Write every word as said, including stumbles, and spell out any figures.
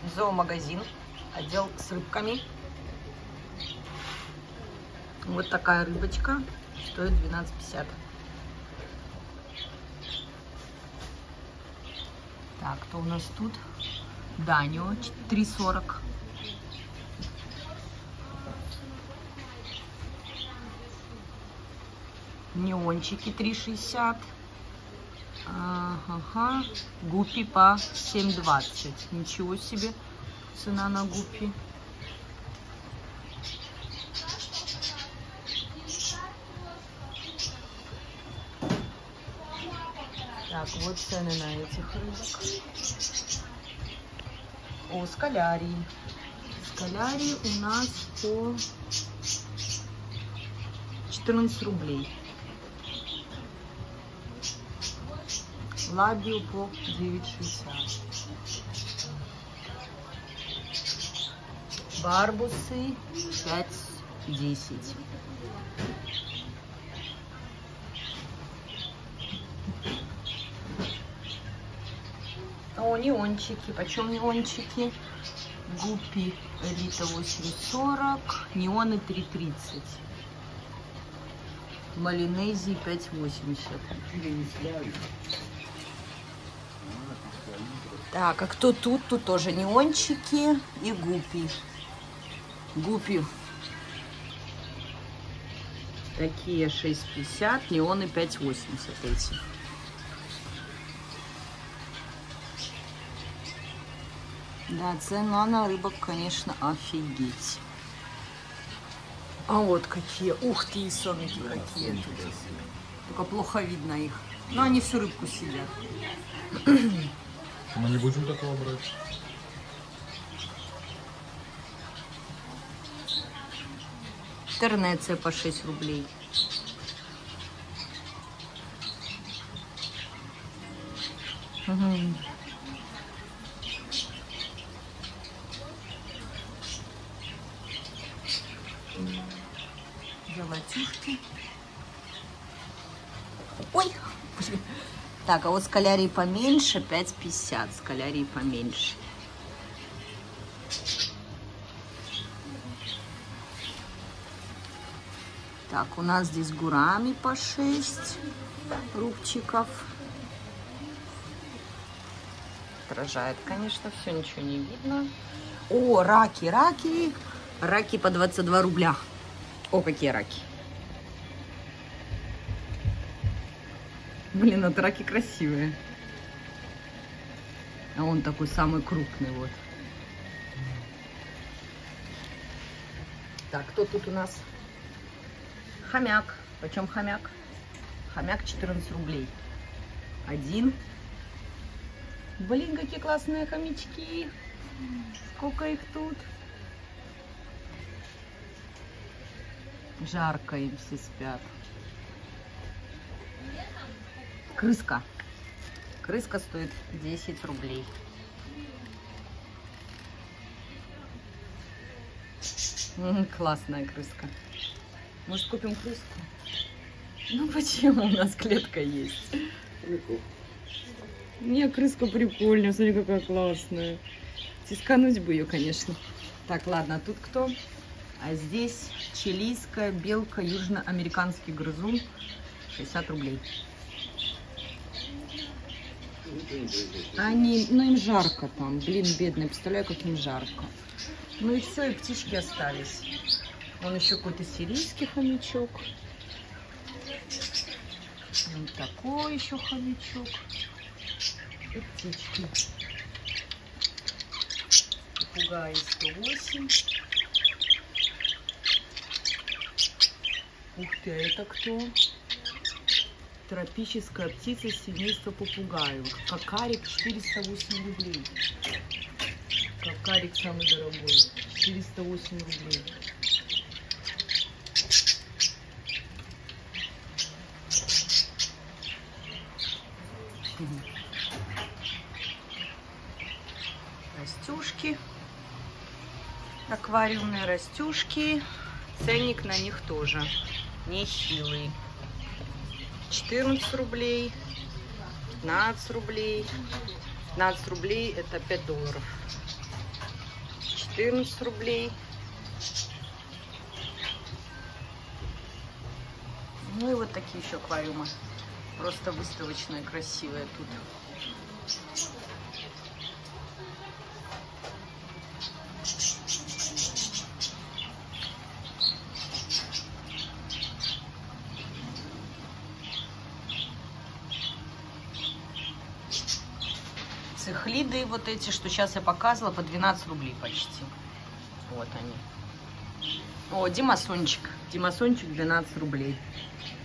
Зоомагазин, отдел с рыбками. Вот такая рыбочка стоит двенадцать пятьдесят. Так, кто у нас тут? Данио три сорок. Неончики три шестьдесят. Ага. Гуппи по семь двадцать. Ничего себе цена на гуппи. Так, вот цены на этих рыбок. О, скалярии. Скалярии у нас по четырнадцать рублей. Лабио по девять шестьдесят. Барбусы пять десять. О, неончики. Почем неончики? Гуппи Элита восемь сорок. Неоны три тридцать. Малинезии пять восемьдесят. Так, а кто тут? Тут тоже неончики и гуппи. Гуппи такие шесть пятьдесят, неоны пять восемьдесят эти. Да, цена на рыбок, конечно, офигеть. А вот какие, ух ты, сомики какие тут. Только плохо видно их. Но они всю рыбку съедят. Мы не будем такого брать. Тернеция по шесть рублей. Угу. Золотишки. Ой! Так, а вот скалярии поменьше, пять пятьдесят. Скалярии поменьше. Так, у нас здесь гурами по шесть рубчиков. Отражает, конечно, все, ничего не видно. О, раки, раки. Раки по двадцать два рубля. О, какие раки. Блин, вот раки красивые. А он такой самый крупный вот. Так, кто тут у нас? Хомяк. Почем хомяк? Хомяк четырнадцать рублей. Один. Блин, какие классные хомячки. Сколько их тут. Жарко, им все спят. Крыска. Крыска стоит десять рублей. М-м, классная крыска. Может, купим крыску? Ну почему? У нас клетка есть. Прикол. Не, крыска прикольная. Смотри, какая классная. Тискануть бы ее, конечно. Так, ладно, а тут кто? А здесь чилийская белка, южноамериканский грызун. шестьдесят рублей. Они, ну им жарко там, блин, бедные, представляю, как им жарко. Ну и все, и птички остались. Вон еще какой-то сирийский хомячок. Вот такой еще хомячок. И птички. Попугаи сто восемь. Ух ты, а это кто? Тропическая птица семейства попугаев. Кокарик четыреста восемь рублей. Кокарик самый дорогой. четыреста восемь рублей. Растюшки. Аквариумные растюшки. Ценник на них тоже нехилый. четырнадцать рублей, пятнадцать рублей. пятнадцать рублей это пять долларов. четырнадцать рублей. Ну и вот такие еще аквариумы. Просто выставочные, красивые тут. Цихлиды вот эти, что сейчас я показывала, по двенадцать рублей почти. Вот они. О, Димасончик. Димасончик двенадцать рублей.